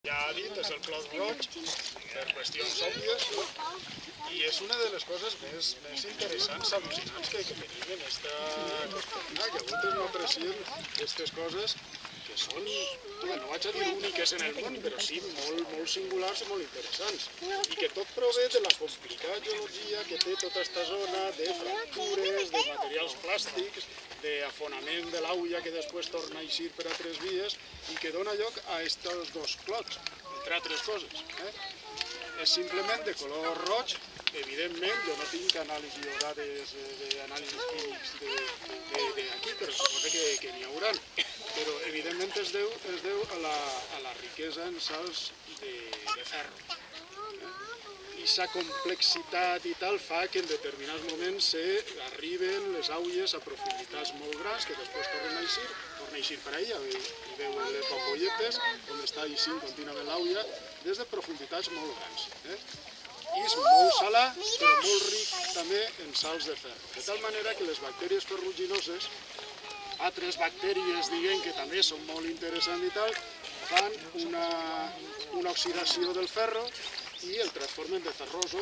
Ja ha dit, és el clot roig, per qüestions òbvies, i és una de les coses més interessants, al·lucinants que tenim en esta comarca, que moltes no aprecien aquestes coses que són, no vaig a dir úniques en el món, però sí molt singulars i molt interessants, i que tot prové de la complicada geologia que té tota aquesta zona de fractures, de materials plàstics, d'afonament de l'aulla que després torna a eixir per altres vies i que dona lloc a aquests dos clots, entre altres coses. És simplement de color roig, evidentment, jo no tinc anàlisis o dades d'anàlisis químics d'aquí, però suposo que n'hi haurà. Però evidentment es deu a la riquesa en sals de ferro. I la complexitat i tal fa que en determinats moments arriben les aulles a profunditats molt grans que després tornen a eixir per ahí, hi veu les bambolletes on està eixint contínuament l'aulla des de profunditats molt grans. I és molt salà, però molt ric també en sals de ferro. De tal manera que les bactèries ferruginoses, altres bactèries, diguem, que també són molt interessants i tal, fan una oxidació del ferro i el transformen de ferroso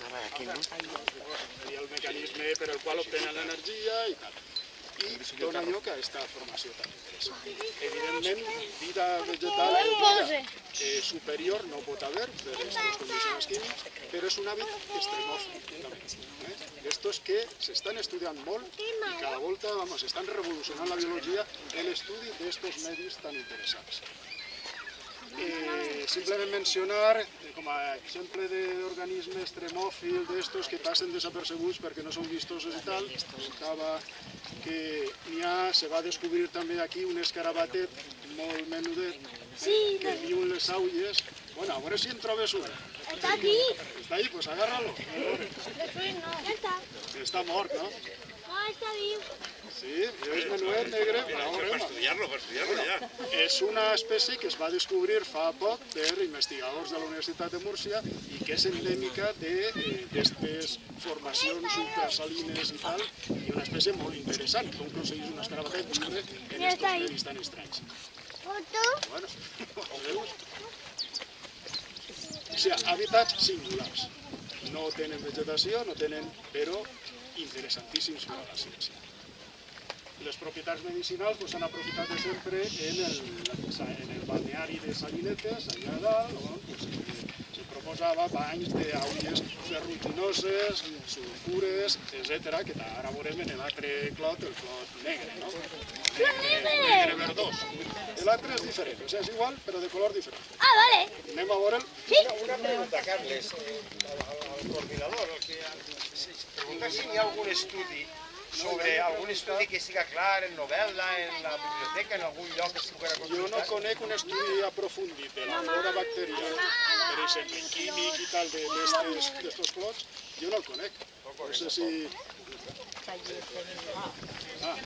i el mecanisme per el qual obtenen l'energia i tal. I dona lloc a aquesta formació tan interessant. Evidentment, vida vegetal superior no pot haver per aquests condicionants químics, però és un hàbit extremòfil. Estos que s'estan estudiant molt i cada volta estan revolucionant la biologia en l'estudi d'aquests medis tan interessants. Simplement mencionar, com a exemple d'organisme extremòfil d'estos que passen desapercebuts perquè no són vistosos i tal, estava que se va descobrir també aquí un escarabatet molt menudet que viu en les aulles. Bueno, a veure si en trobes una. Està aquí. Està ahí, pues agárralo. Ja està. Està mort, no? No, està viu. Sí, és menuet negre. Per estudiar-lo ja. És una espècie que es va descobrir fa poc per investigadors de la Universitat de Múrcia i que és endèmica d'aquestes formacions ultrasalines i tal, i una espècie molt interessant, com aconseguís un escarabatet viure en aquests medis tan estranys. Bueno, veus? O sigui, hàbitats singulars. No tenen vegetació, però interessantíssims per a la ciència. Les propietats medicinals s'han aprofitat de sempre en el balneari de Salinetes, allà a dalt, on se proposava banys d'aulles ferruginoses, sulfures, etc., que ara veurem en l'altre clot, el clot negre, no? Negre verdós. L'altre és diferent, o sigui, és igual, però de color diferent. Ah, vale. Anem a veure'l. Una pregunta, Carles, al coordinador, preguntar si hi ha algun estudi sobre algun estudi que siga clar en novel·la, en la biblioteca, en algun lloc que s'hi pugui consultar? Jo no conec un estudi aprofundit de la flora bacteriana, per exemple, químic i tal, d'estos clots, jo no el conec. No sé si...